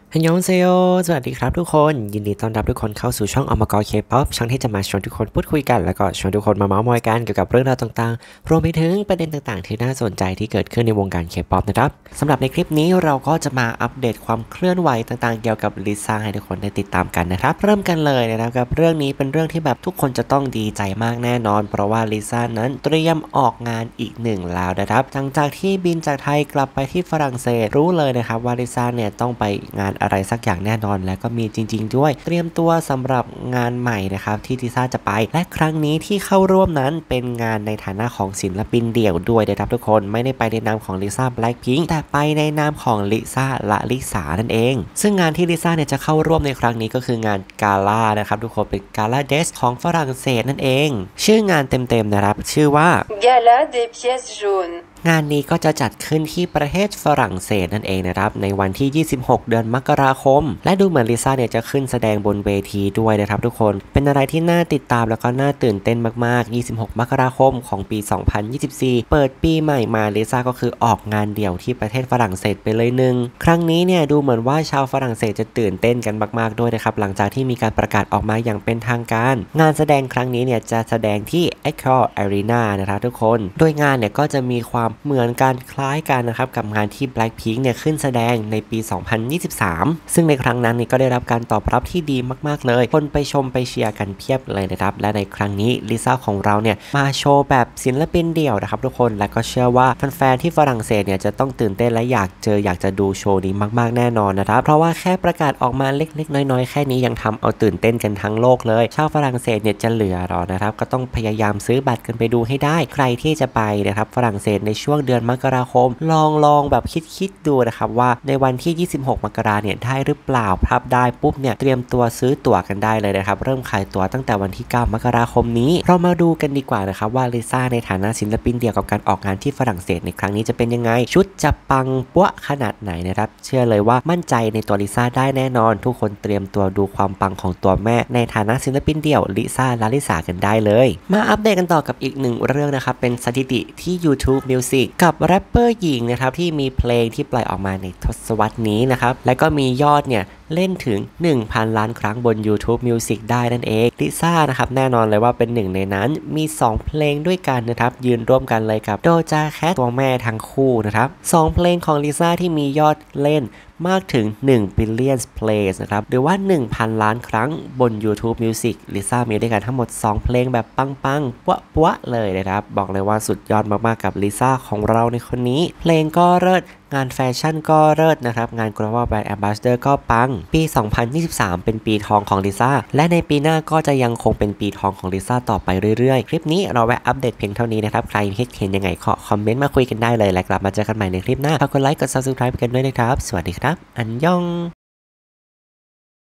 ฮันยองเซโยสวัสดีครับทุกคนยินดีต้อนรับทุกคนเข้าสู่ช่องอมกรเคป๊อปช่องที่จะมาชวนทุกคนพูดคุยกันแล้วก็ชวนทุกคนมาเมาท์มอยกันเกี่ยวกับเรื่องราวต่างๆรวมไปถึงประเด็นต่างๆที่น่าสนใจที่เกิดขึ้นในวงการเคป๊อปนะครับสำหรับในคลิปนี้เราก็จะมาอัปเดตความเคลื่อนไหวต่างๆเกี่ยวกับลิซ่าให้ทุกคนได้ติดตามกันนะครับเริ่มกันเลยนะครับกับเรื่องนี้เป็นเรื่องที่แบบทุกคนจะต้องดีใจมากแน่นอนเพราะว่าลิซ่านั้นเตรียมออกงานอีกหนึ่งแล้วนะครับหลังจากที่บินจากไทยกลับไปที่ฝรั่งเศสรู้เลยนะครับว่าลิซ่าเนี่ยต้องไปงานอะไรสักอย่างแน่นอนและก็มีจริงๆด้วยเตรียมตัวสำหรับงานใหม่นะครับที่ลิซ่าจะไปและครั้งนี้ที่เข้าร่วมนั้นเป็นงานในฐานะของศิลปินเดี่ยวด้วยนะครับทุกคนไม่ได้ไปในนามของลิซ่าแบล็คพิงค์แต่ไปในนามของลิซ่าละลิสานั่นเองซึ่งงานที่ลิซ่าเนี่ยจะเข้าร่วมในครั้งนี้ก็คืองานกาล่านะครับทุกคนเป็นกาล่าเดสของฝรั่งเศสนั่นเองชื่องานเต็มๆนะครับชื่อว่า Gala des pièces jaunes งานนี้ก็จะจัดขึ้นที่ประเทศฝรั่งเศสนั่นเองนะครับในวันที่ 26 เดือนมกราคมและดูเหมือนลิซ่าเนี่ยจะขึ้นแสดงบนเวทีด้วยนะครับทุกคนเป็นอะไรที่น่าติดตามแล้วก็น่าตื่นเต้นมากๆ 26 มกราคมของปี 2024 เปิดปีใหม่มาลิซ่าก็คือออกงานเดี่ยวที่ประเทศฝรั่งเศสไปเลยหนึ่งครั้งนี้เนี่ยดูเหมือนว่าชาวฝรั่งเศสจะตื่นเต้นกันมากๆด้วยนะครับหลังจากที่มีการประกาศออกมาอย่างเป็นทางการงานแสดงครั้งนี้เนี่ยจะแสดงที่ Accor Arena นะครับทุกคนโดยงานเนี่ยก็จะมีความเหมือนกันคล้ายกันนะครับกับงานที่ Blackpink เนี่ยขึ้นแสดงในปี 2023 ซึ่งในครั้งนั้นนี่ก็ได้รับการตอบรับที่ดีมากๆเลยคนไปชมไปเชียร์กันเพียบเลยนะครับและในครั้งนี้ลิซ่าของเราเนี่ยมาโชว์แบบศิลปินเดี่ยวนะครับทุกคนและก็เชื่อว่าแฟนๆที่ฝรั่งเศสเนี่ยจะต้องตื่นเต้นและอยากจะดูโชว์นี้มากๆแน่นอนนะครับเพราะว่าแค่ประกาศออกมาเล็กๆน้อยๆแค่นี้ยังทำเอาตื่นเต้นกันทั้งโลกเลยชาวฝรั่งเศสเนี่ยจะเหลือหรอนะครับก็ต้องพยายามซื้อบัตรกันไปดูให้ได้ใครที่จะไปนะครับฝรั่งเศสในช่วงเดือนมกราคมลองแบบคิดดูนะครับว่าในวันที่ 26 มกราเนี่ยได้หรือเปล่าพับได้ปุ๊บเนี่ยเตรียมตัวซื้อตั๋วกันได้เลยนะครับเริ่มขายตั๋วตั้งแต่วันที่ 9 มกราคมนี้เรามาดูกันดีกว่านะครับว่าลิซ่าในฐานะศิลปินเดี่ยวกับการออกงานที่ฝรั่งเศสในครั้งนี้จะเป็นยังไงชุดจะปังปั้วขนาดไหนนะครับเชื่อเลยว่ามั่นใจในตัวลิซ่าได้แน่นอนทุกคนเตรียมตัวดูความปังของตัวแม่ในฐานะศิลปินเดี่ยวลิซ่าลาลิสากันได้เลยมาอัปเดตกันต่อกับอีกหนึ่งเรื่องนะครับเป็นสถิติที่ YouTube Music กับแรปเปอร์หญิงนะครับที่มีเพลงที่ปล่อยออกมาในทศวรรษนี้นะครับและก็มียอดเนี่ยเล่นถึง 1,000 ล้านครั้งบน YouTube Music ได้นั่นเองลิซ่านะครับแน่นอนเลยว่าเป็นหนึ่งในนั้นมี2เพลงด้วยกันนะครับยืนร่วมกันเลยกับโดจาแคทตัวแม่ทั้งคู่นะครับ2เพลงของลิซ่าที่มียอดเล่นมากถึง1 billion plays นะครับหรือว่า 1,000 ล้านครั้งบน YouTube Music ลิซ่ามีด้วยกันทั้งหมด2เพลงแบบปังๆปั๊วๆเลยนะครับบอกเลยว่าสุดยอดมากๆกับลิซ่าของเราในคนนี้เพลงก็เลิศงานแฟชั่นก็เลิศนะครับงาน Global Brand Ambassador ก็ปังปี 2023 เป็นปีทองของลิซ่าและในปีหน้าก็จะยังคงเป็นปีทองของลิซ่าต่อไปเรื่อยๆคลิปนี้เราแวะอัปเดตเพียงเท่านี้นะครับใครคิดเห็นยังไงขอคอมเมนต์มาคุยกันได้เลยและกลับมาเจอกันใหม่ในคลิปหน้าฝากกดไลค์กด Subscribe กันด้วยนะครับสวัสดีครับอันยอง